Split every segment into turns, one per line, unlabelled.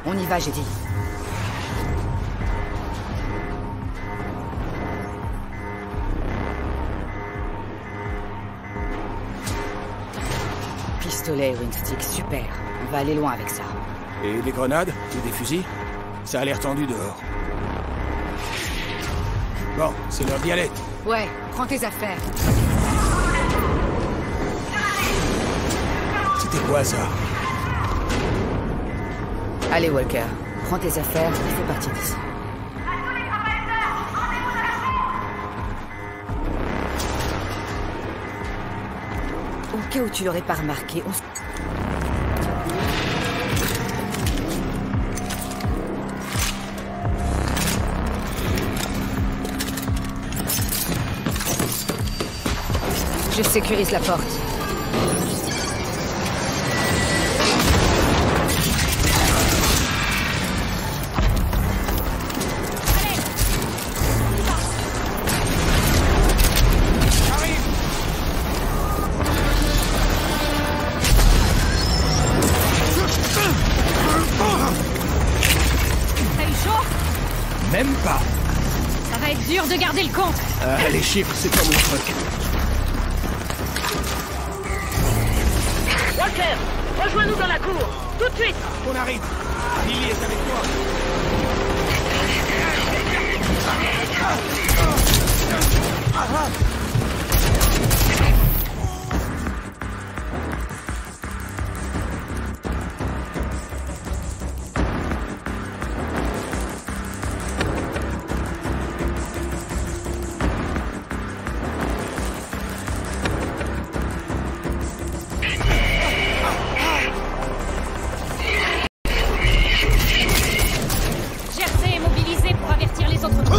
On y va, j'ai dit. Pistolet Wingstick, super. On va aller loin avec ça.
Et des grenades? Ou des fusils? Ça a l'air tendu dehors. Bon, c'est l'heure d'y aller.
Ouais, prends tes affaires.
C'était quoi ça?
Allez, Walker, prends tes affaires, il faut partir d'ici. Au cas où tu l'aurais pas remarqué, on... Je sécurise la porte.
Même pas.
Ça va être dur de garder le compte.
Les chiffres, c'est pas mon truc.
Walker, rejoins-nous dans la cour, tout de suite.
On arrive. Lily est avec moi.
Jersey est mobilisé pour avertir les autres.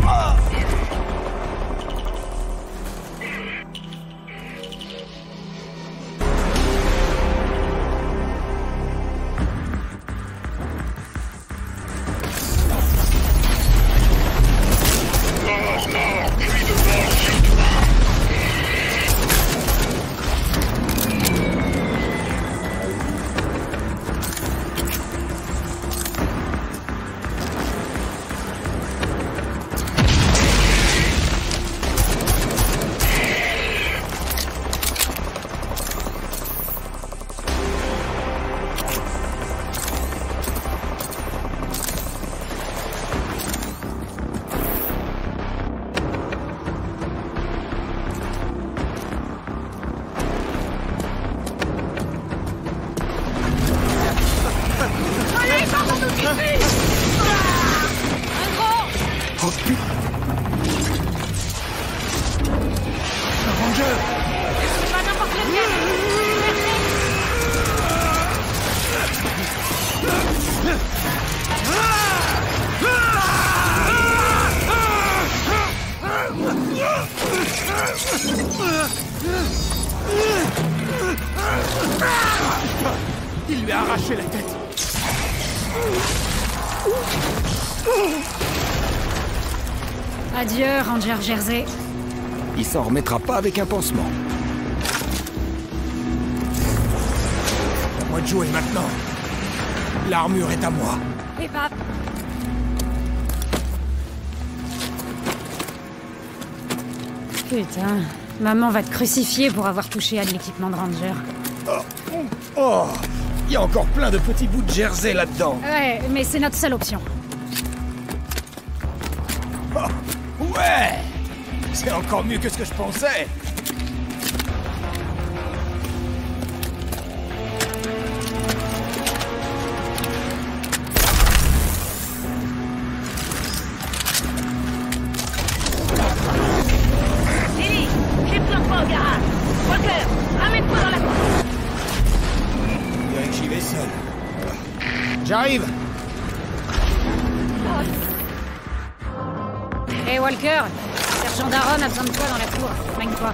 Oh putain! Un ranger!
C'est pas n'importe lequel.
Il lui a arraché la tête!
Adieu, Ranger Jersey.
Il s'en remettra pas avec un pansement. À moi de jouer maintenant. L'armure est à moi.
Et pas. Putain, maman va te crucifier pour avoir touché à de l'équipement de Ranger.
Oh! Il y a encore plein de petits bouts de jersey là-dedans.
Ouais, mais c'est notre seule option.
Oh, ouais! C'est encore mieux que ce que je pensais.
Lily, j'ai besoin de toi au garage. Walker, ramène-toi dans la cour.
On dirait que j'y vais seul. J'arrive!
Hé Walker, Sergent Daron a besoin de toi dans la cour. Soigne-toi.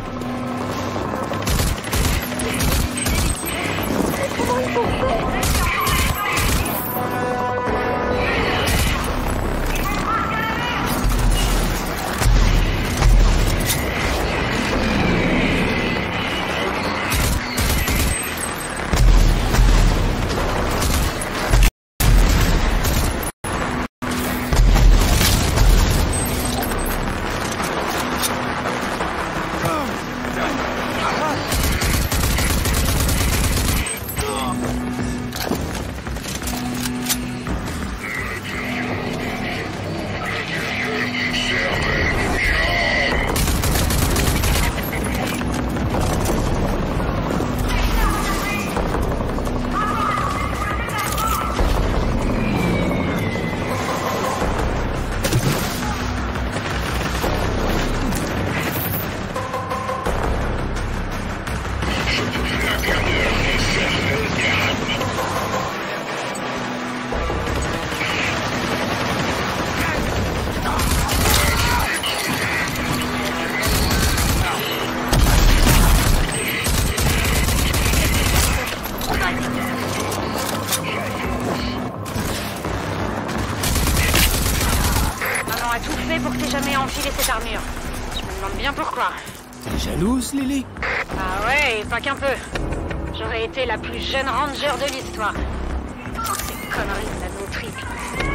pour que t'aies jamais enfilé cette armure. Je me demande bien pourquoi.
T'es jalouse, Lily?
Ah ouais, et pas qu'un peu. J'aurais été la plus jeune ranger de l'histoire. Sans ces conneries de la triple.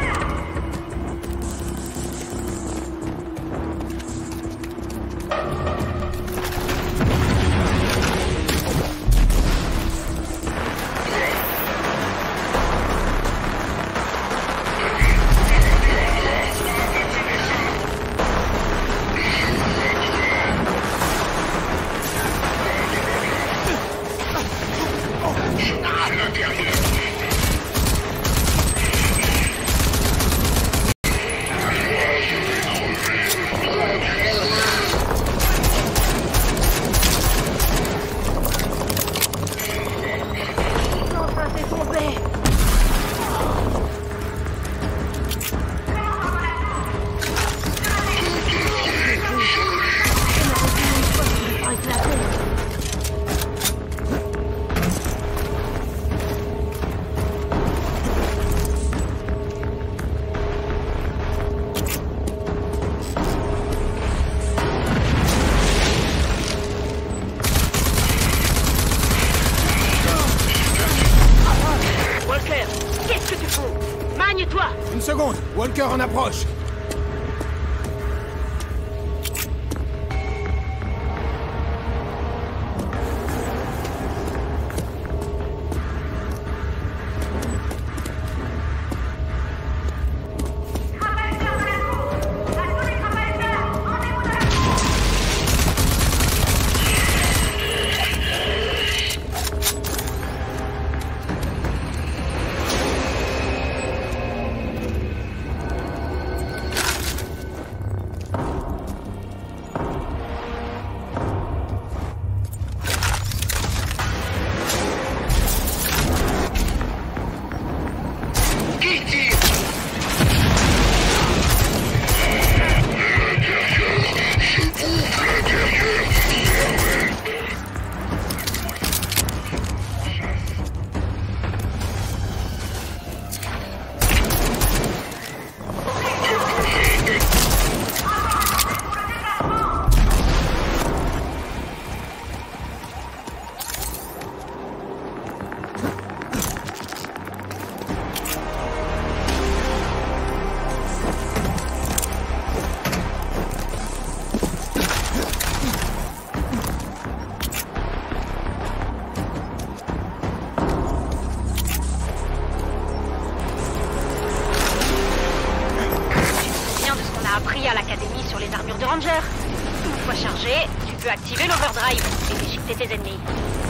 Une seconde, Walker en approche.
Appris à l'académie sur les armures de ranger. Une fois chargé, tu peux activer l'overdrive et déchiqueter tes ennemis.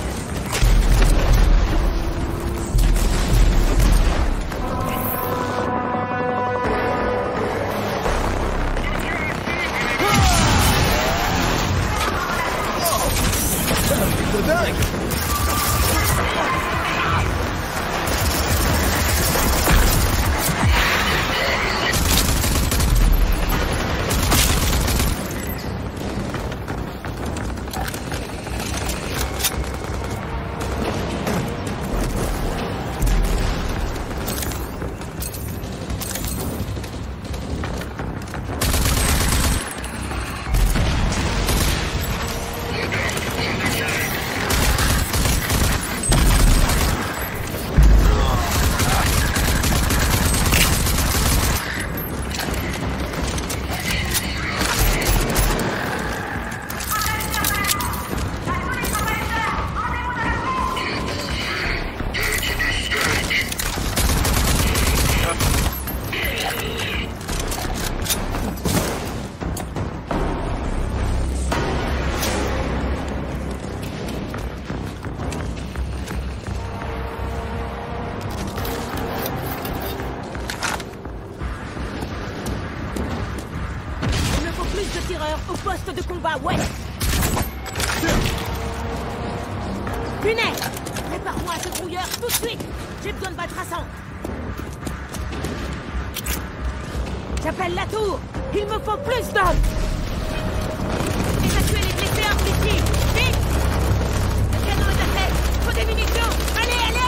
C'est dingue!
Au poste de combat, ouais. Punaise, prépare-moi à ce brouilleur tout de suite. J'ai besoin de battre Hassan. J'appelle la tour. Il me faut plus d'hommes. Évacuez les blessés ici. Vite. Le canon est à tête. Faut des munitions. Allez, allez,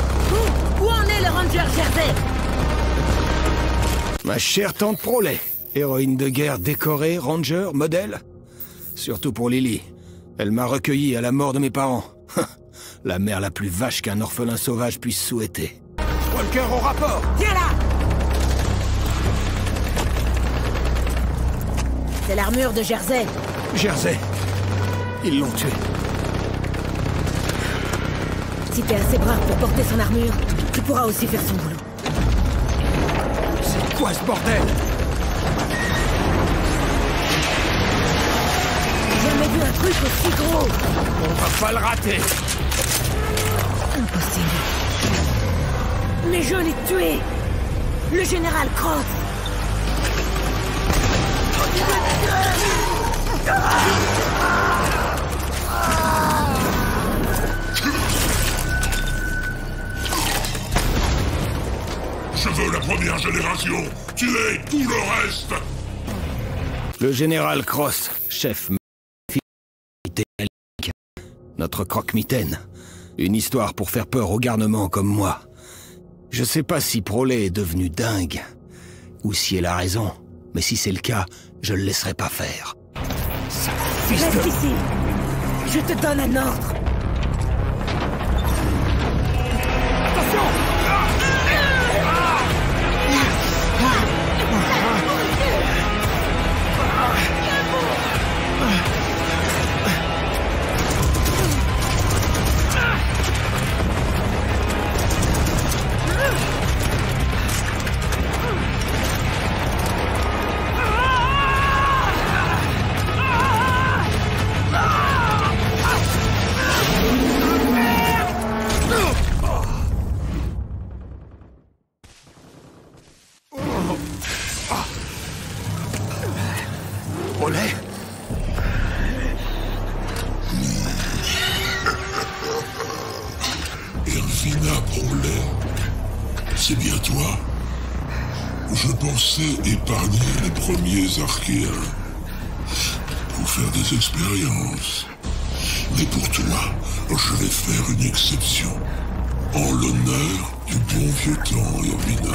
allez.
Où en est le ranger Jersey?
Ma chère tante Prolet. Héroïne de guerre décorée, ranger, modèle. Surtout pour Lily. Elle m'a recueilli à la mort de mes parents. La mère la plus vache qu'un orphelin sauvage puisse souhaiter. Walker au rapport!
Viens là! C'est l'armure de Jersey.
Jersey. Ils l'ont tué.
Si t'es assez brave pour porter son armure, tu pourras aussi faire son boulot.
C'est quoi ce bordel?
J'ai jamais vu un truc aussi gros.
On va pas le rater.
Impossible. Mais je l'ai tué. Le général Cross.
Je veux la première génération. Tuez tout le reste.
Le général Cross, chef notre croque-mitaine. Une histoire pour faire peur au garnement comme moi. Je sais pas si Prolet est devenu dingue, ou si elle a raison, mais si c'est le cas, je le laisserai pas faire.
Reste ici. Je te donne un ordre.
Prolet?
Ervina Prolet, c'est bien toi? Je pensais épargner les premiers archéens pour faire des expériences. Mais pour toi, je vais faire une exception. En l'honneur du bon vieux temps, Ervina.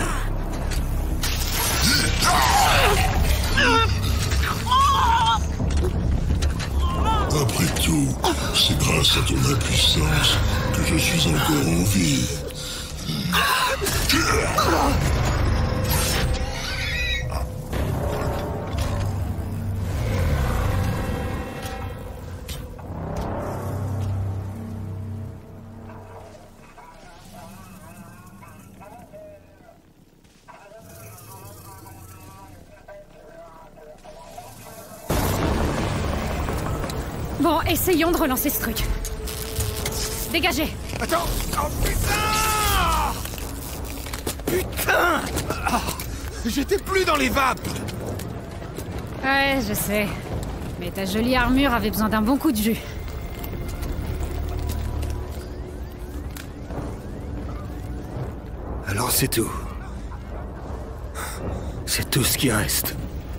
Après tout, c'est grâce à ton impuissance que je suis encore en vie.
Bon, essayons de relancer ce truc. Dégagez!
Attends! Oh putain! Putain! Ah, j'étais plus dans les vapes!
Ouais, je sais. Mais ta jolie armure avait besoin d'un bon coup de jus.
Alors c'est tout. C'est tout ce qui reste.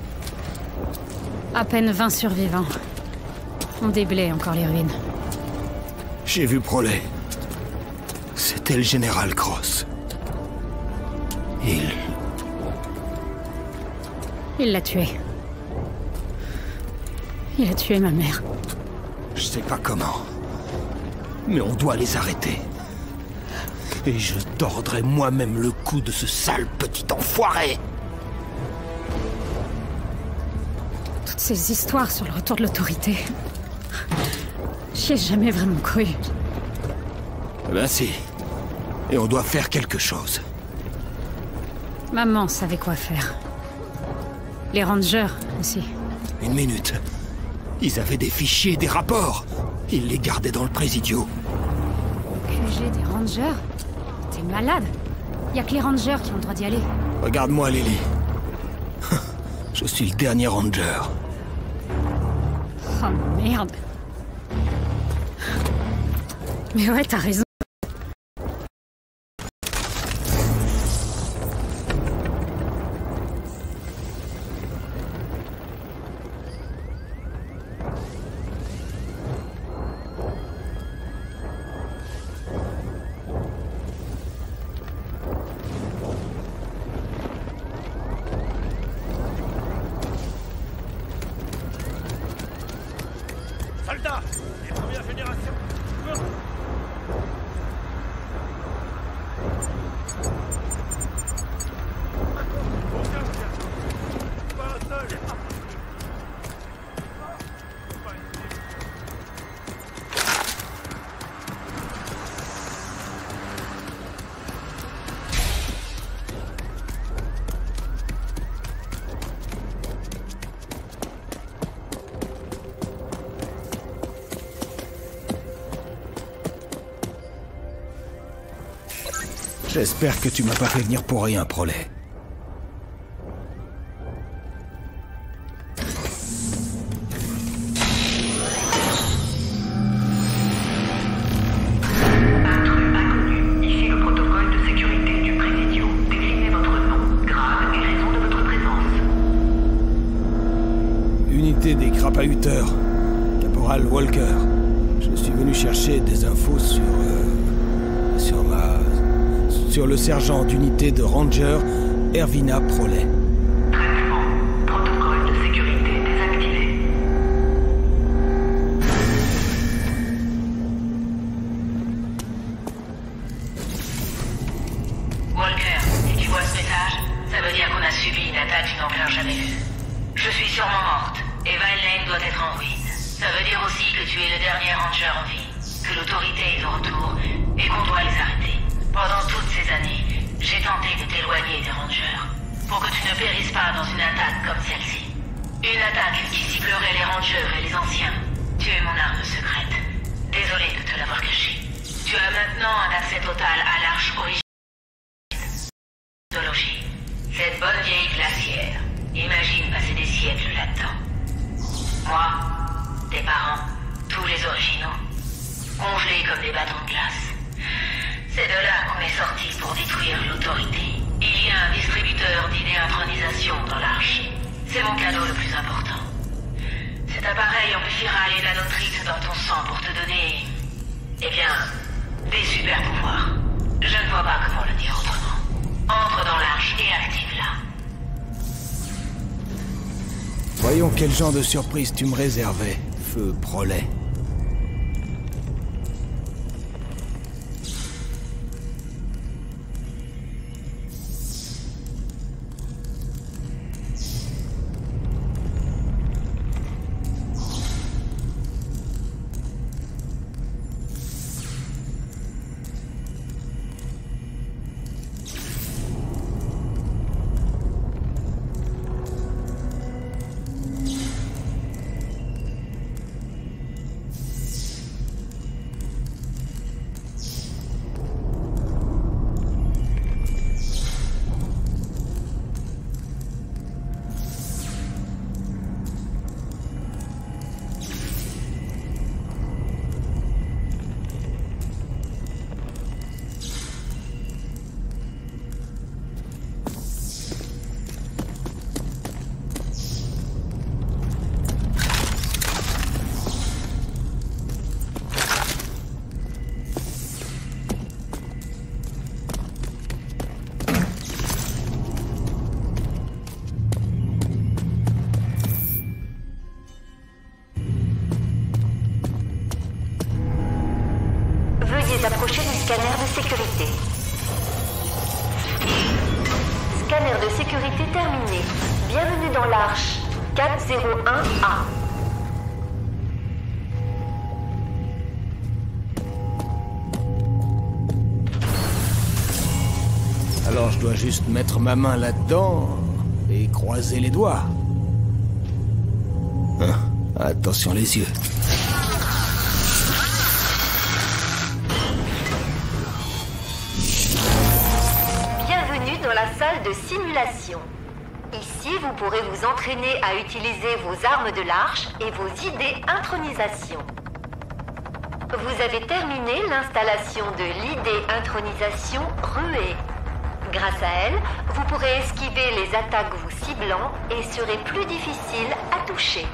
À peine 20 survivants. On déblaye encore les ruines.
J'ai vu Prolet. C'était le général Cross.
Il l'a tué. Il a tué ma mère.
Je sais pas comment. Mais on doit les arrêter. Et je tordrai moi-même le cou de ce sale petit enfoiré.
Toutes ces histoires sur le retour de l'autorité. J'y ai jamais vraiment cru.
Ben si. Et on doit faire quelque chose.
Maman savait quoi faire. Les rangers aussi.
Une minute. Ils avaient des fichiers, des rapports. Ils les gardaient dans le Présidio.
QG des rangers? T'es malade? Y a que les rangers qui ont le droit d'y aller.
Regarde-moi, Lily. Je suis le dernier ranger.
Oh merde. Mais ouais, t'as raison.
J'espère que tu m'as pas fait venir pour rien, Prolet. Des crapahuteurs, Caporal Walker. Je suis venu chercher des infos sur le sergent d'unité de Ranger, Ervina Prolet.
Traitement. Protocole de sécurité désactivé.
Walker, si tu vois ce message, ça veut dire qu'on a subi une attaque d'une ampleur jamais vue. Je suis sûrement morte. Et Valheim doit être en ruine. Ça veut dire aussi que tu es le dernier ranger en vie, que l'autorité est de retour et qu'on doit les arrêter. Pendant toutes ces années, j'ai tenté de t'éloigner des rangers pour que tu ne périsses pas dans une attaque comme celle-ci. Une attaque qui ciblerait les rangers et les anciens. Tu es mon arme secrète. Désolé de te l'avoir cachée. Tu as maintenant un accès total à l'arche origine. Cette bonne vieille glacière. Imagine passer des siècles là-dedans. Moi, tes parents, tous les originaux, congelés comme des bâtons de glace. C'est de là qu'on est sorti pour détruire l'autorité. Il y a un distributeur d'idéintronisation dans l'arche. C'est mon cadeau le plus important. Cet appareil amplifiera les nanotrites dans ton sang pour te donner, eh bien, des super pouvoirs. Je ne vois pas comment le dire autrement. Entre dans l'arche et active-la.
Voyons quel genre de surprise tu me réservais, feu Prolet.
Approcher du scanner de sécurité. Scanner de sécurité terminé. Bienvenue dans l'arche 401A.
Alors je dois juste mettre ma main là-dedans et croiser les doigts. Hein, attention les yeux.
Dans la salle de simulation. Ici, vous pourrez vous entraîner à utiliser vos armes de l'arche et vos idées intronisation. Vous avez terminé l'installation de l'idée intronisation ruée. Grâce à elle, vous pourrez esquiver les attaques vous ciblant et serez plus difficile à toucher.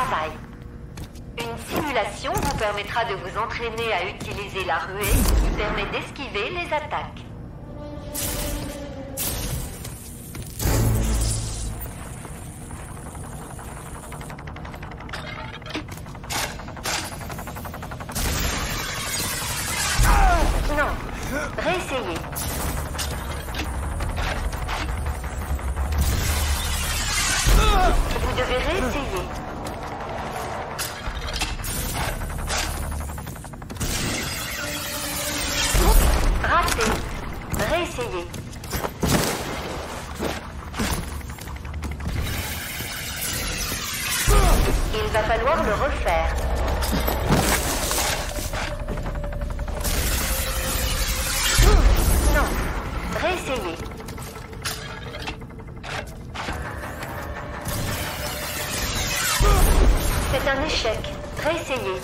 travail. Une simulation vous permettra de vous entraîner à utiliser la ruée qui permet d'esquiver les attaques. Non, réessayez. Vous devez réessayer. Raté. Réessayez. Il va falloir le refaire. Non. Réessayez. C'est un échec. Réessayez.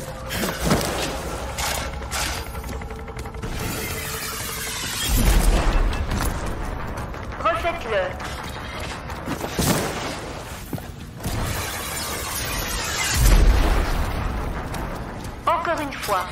Refaites-le. Encore une fois.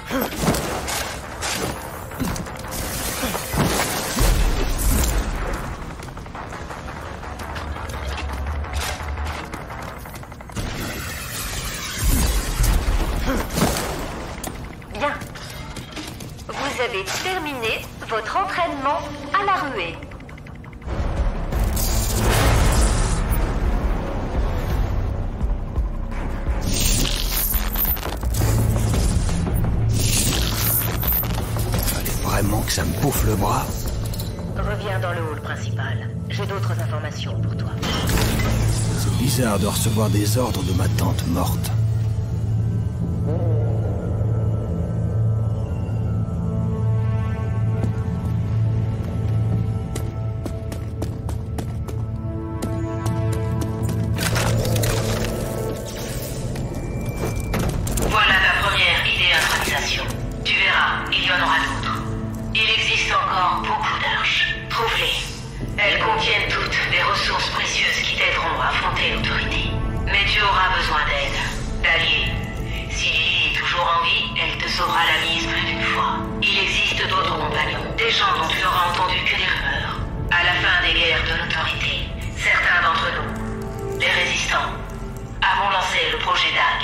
Bien. Vous avez terminé votre entraînement à la ruée.
Vraiment que ça me bouffe le bras.
Reviens dans le hall principal. J'ai d'autres informations pour toi.
C'est bizarre de recevoir des ordres de ma tante morte.
Voilà ta première idée d'intronisation. Tu verras, il y en aura d'autres. Il existe encore beaucoup d'arches. Trouve-les. Elles contiennent toutes les ressources précieuses qui t'aideront à affronter l'autorité. Mais tu auras besoin d'aide, d'alliés. Si Lily est toujours en vie, elle te sauvera la mise plus d'une fois. Il existe d'autres compagnons, des gens dont tu n'auras entendu que des rumeurs. À la fin des guerres de l'autorité, certains d'entre nous, les résistants, avons lancé le projet DAG.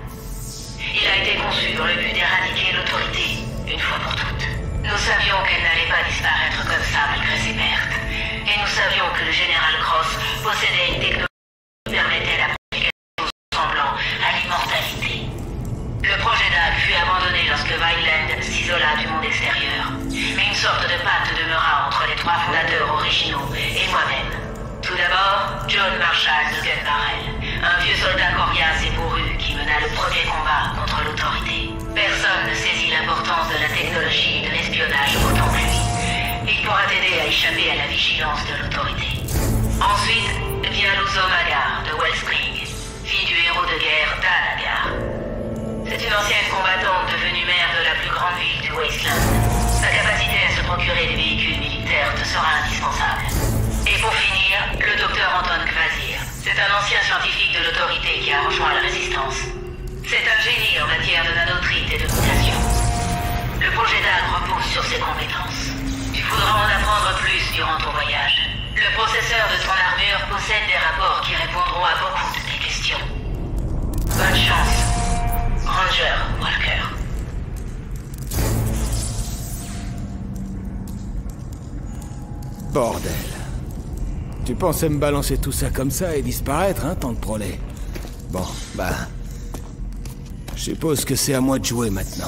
Il a été conçu dans le but d'éradiquer l'autorité, une fois pour toutes. Nous savions qu'elle n'allait pas disparaître comme ça malgré ses pertes. Et nous savions que le général Cross possédait une technologie qui permettait la propagation semblant à l'immortalité. Le projet DAG fut abandonné lorsque Vineland s'isola du monde extérieur. Mais une sorte de pacte demeura entre les trois fondateurs originaux et moi-même. Tout d'abord, John Marshall de Gunbarrel, un vieux soldat coriace et bourru qui mena le premier combat contre l'autorité. Personne ne saisit l'importance de la technologie et de l'espionnage autant que lui. Il pourra t'aider à échapper à la vigilance de l'autorité. Ensuite, vient Luzum Agar de Wellspring, fille du héros de guerre Dan Agar. C'est une ancienne combattante devenue maire de la plus grande ville du Wasteland. Sa capacité à se procurer des véhicules militaires te sera indispensable. Et pour finir, le docteur Anton Kvasir. C'est un ancien scientifique de l'autorité qui a rejoint la résistance. C'est un génie en matière de nanotrite et de mutation. Le projet DAG repose sur ses compétences. Tu voudras en apprendre plus durant ton voyage. Le processeur de ton armure possède des rapports qui répondront à beaucoup de tes questions. Bonne chance, Ranger Walker.
Bordel. Tu pensais me balancer tout ça comme ça et disparaître, hein, tante Prolet? Bon, bah... je suppose que c'est à moi de jouer maintenant.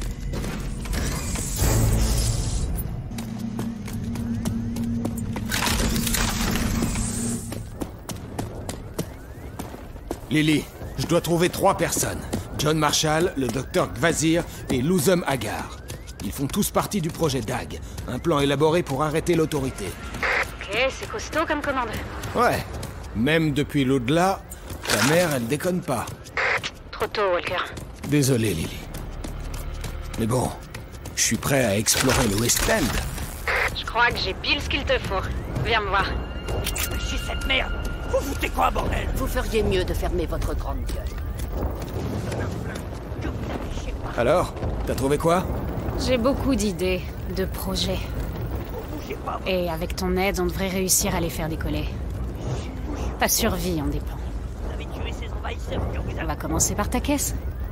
Lily, je dois trouver 3 personnes. John Marshall, le docteur Kvasir et Luzum Agar. Ils font tous partie du projet DAG, un plan élaboré pour arrêter l'autorité.
Ok, c'est costaud comme commande.
Ouais, même depuis l'au-delà, ta mère, elle déconne pas.
Trop tôt, Walker.
Désolé, Lily. Mais bon, je suis prêt à explorer le West End.
Je crois que j'ai pile ce qu'il te faut. Viens me voir.
Je suis cette merde. Vous foutez quoi, bordel?
Vous feriez mieux de fermer votre grande gueule.
Alors, t'as trouvé quoi?
J'ai beaucoup d'idées, de projets. Et avec ton aide, on devrait réussir à les faire décoller. Ta survie en dépend. On va commencer par ta caisse.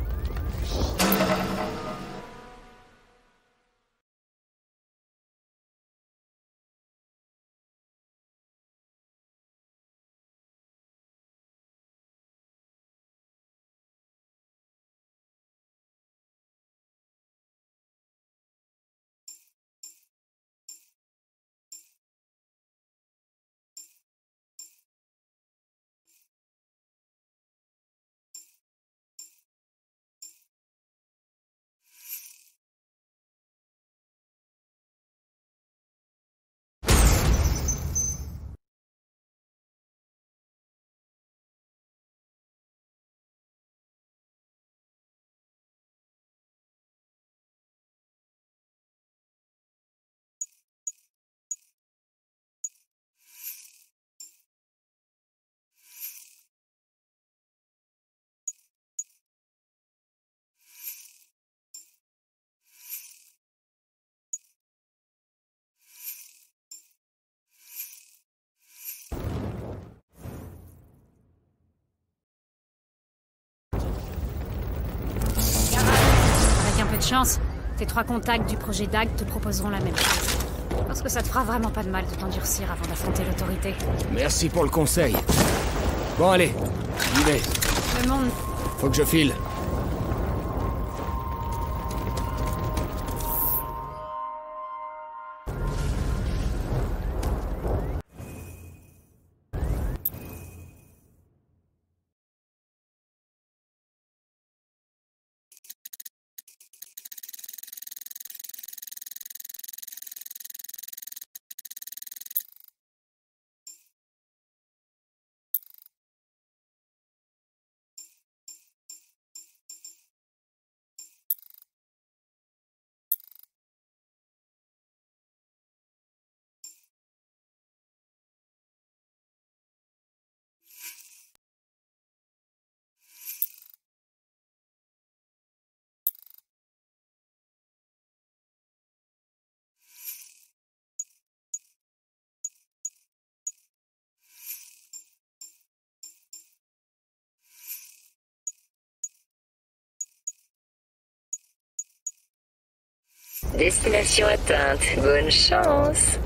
Avec un peu de chance, tes 3 contacts du projet DAG te proposeront la même chose. Parce que ça te fera vraiment pas de mal de t'endurcir avant d'affronter l'autorité.
Merci pour le conseil. Bon, allez, j'y vais.
Le monde...
Faut que je file.
Destination atteinte. Bonne chance.